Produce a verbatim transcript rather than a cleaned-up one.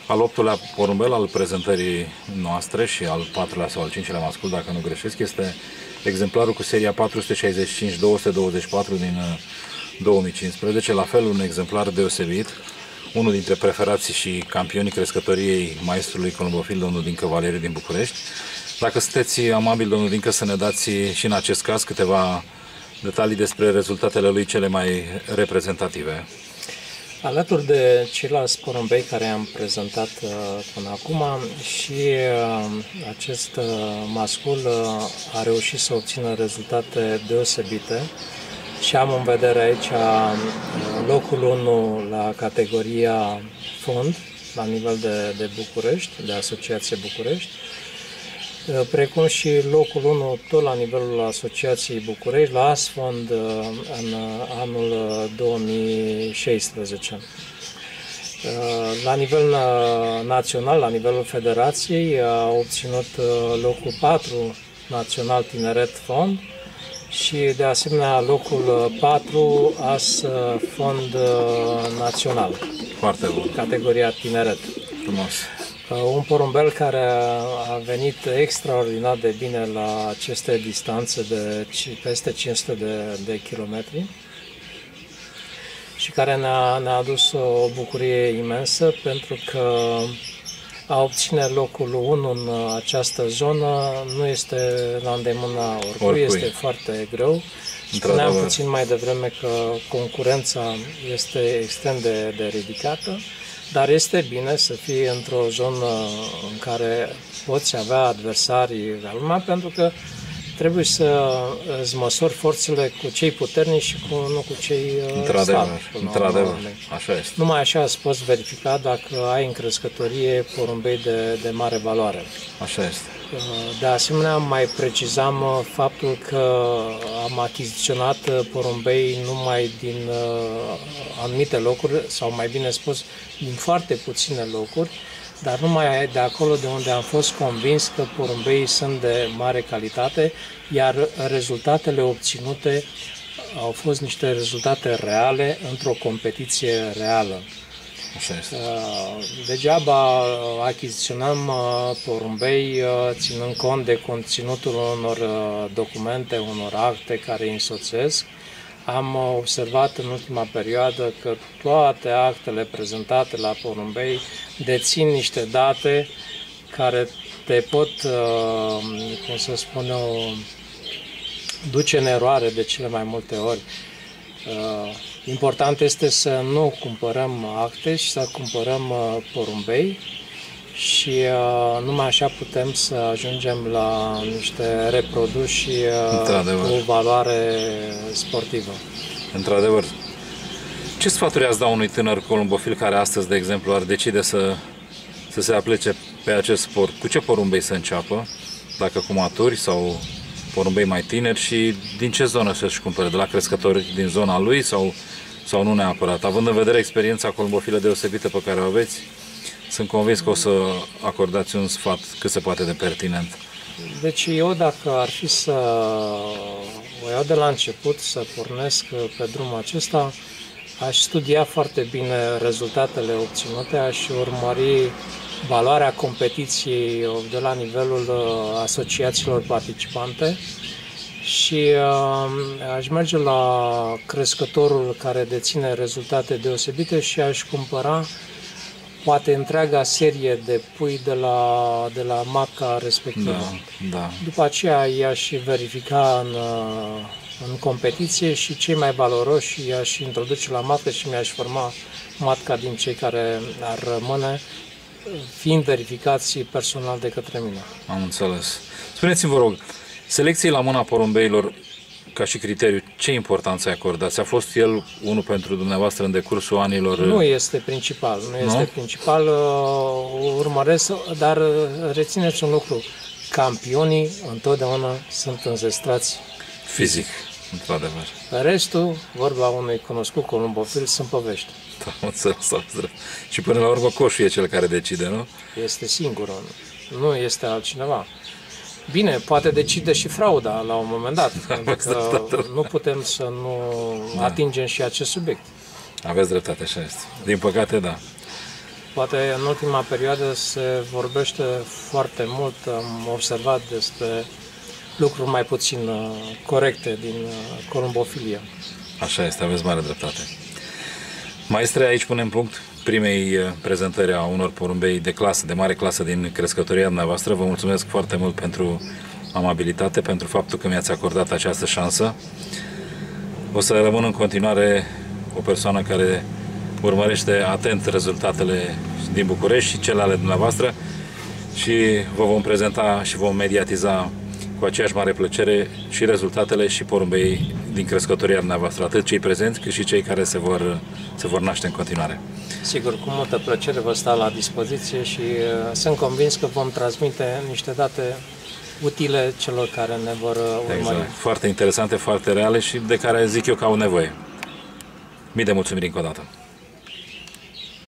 al optulea porumbel al prezentării noastre și al patrulea sau al cincilea mascul, dacă nu greșesc, este exemplarul cu seria patru sute șaizeci și cinci două sute douăzeci și patru din două mii cincisprezece, la fel un exemplar deosebit, unul dintre preferații și campionii crescătoriei maestrului columbofil, domnul Dincă Valeriu din București. Dacă sunteți amabil, domnul Dincă, să ne dați și în acest caz câteva detalii despre rezultatele lui cele mai reprezentative. Alături de ceilalți porumbei care am prezentat uh, până acum, și uh, acest uh, mascul uh, a reușit să obțină rezultate deosebite și am în vedere aici uh, locul unu la categoria fond, la nivel de, de București, de Asociație București, precum și locul unu tot la nivelul Asociației București, la Asfond, în anul două mii șaisprezece. La nivel național, la nivelul Federației, a obținut locul patru național tineret fond și de asemenea locul patru as fond național. Foarte bun. Categoria tineret. Frumos. Un porumbel care a venit extraordinar de bine la aceste distanțe de peste cinci sute de, de kilometri și care ne-a, ne-a adus o bucurie imensă, pentru că a obține locul unu în această zonă nu este la îndemâna oricui, oricui. Este foarte greu. Spuneam puțin mai devreme că concurența este extrem de, de ridicată, dar este bine să fii într-o zonă în care poți avea adversarii la lumea, pentru că trebuie să îți măsori forțele cu cei puternici și cu, nu cu cei slabi. Într-adevăr, așa este. Numai așa îți poți verifica dacă ai în crescătorie porumbei de, de mare valoare. Așa este. De asemenea, mai precizam faptul că am achiziționat porumbei numai din anumite locuri, sau mai bine spus, din foarte puține locuri, dar numai de acolo de unde am fost convins că porumbeii sunt de mare calitate, iar rezultatele obținute au fost niște rezultate reale într-o competiție reală. Așa este. Degeaba achiziționăm porumbei ținând cont de conținutul unor documente, unor acte care îi însoțesc. Am observat în ultima perioadă că toate actele prezentate la porumbei dețin niște date care te pot, cum să spun eu, duce în eroare de cele mai multe ori. Important este să nu cumpărăm acte și să cumpărăm porumbei și numai așa putem să ajungem la niște reproduși cu valoare sportivă. Într-adevăr. Ce sfaturi ați da unui tânăr columbofil care astăzi, de exemplu, ar decide să, să se aplece pe acest sport? Cu ce porumbei să înceapă? Dacă cu maturi sau porumbei mai tineri, și din ce zonă să-și cumpere? De la crescători din zona lui sau, sau nu neapărat? Având în vedere experiența columbofilă deosebită pe care o aveți, sunt convins că o să acordați un sfat cât se poate de pertinent. Deci eu, dacă ar fi să o iau de la început, să pornesc pe drumul acesta, aș studia foarte bine rezultatele obținute, aș urmări valoarea competiției de la nivelul asociațiilor participante și uh, aș merge la crescătorul care deține rezultate deosebite și aș cumpăra poate întreaga serie de pui de la, de la matca respectivă. Da, da. După aceea i-aș verifica în, în competiție și cei mai valoroși i-aș introduce la matcă și mi-aș forma matca din cei care ar rămâne, fiind verificați personal de către mine. Am înțeles. Spuneți-mi, vă rog, selecției la mâna porumbeilor, ca și criteriu, ce importanță acordați? A fost el unul pentru dumneavoastră în decursul anilor? Nu este principal, nu este nu? principal, urmăresc, dar rețineți un lucru, campionii întotdeauna sunt înzestrați fizic, într-adevăr. Restul, vorba unui cunoscut columbofil, sunt povești. Da, am înțeles, am înțeles. Și până la urmă coșul e cel care decide, nu? Este singurul, nu este altcineva. Bine, poate decide și frauda la un moment dat, pentru că nu putem să nu da. atingem și acest subiect. Aveți dreptate, așa este. Din păcate, da. Poate în ultima perioadă se vorbește foarte mult, am observat despre lucruri mai puțin corecte din columbofilia. Așa este, aveți mare dreptate. Maestre, aici punem punct primei prezentări a unor porumbei de clasă, de mare clasă din crescătoria dumneavoastră. Vă mulțumesc foarte mult pentru amabilitate, pentru faptul că mi-ați acordat această șansă. O să rămân în continuare o persoană care urmărește atent rezultatele din București și cele ale dumneavoastră și vă vom prezenta și vom mediatiza cu aceeași mare plăcere și rezultatele și porumbei din crescătoria dumneavoastră, atât cei prezenți cât și cei care se vor, se vor naște în continuare. Sigur, cu multă plăcere vă stau la dispoziție și uh, sunt convins că vom transmite niște date utile celor care ne vor urmări. Exact. Foarte interesante, foarte reale și de care zic eu că au nevoie. Mii de mulțumiri încă o dată.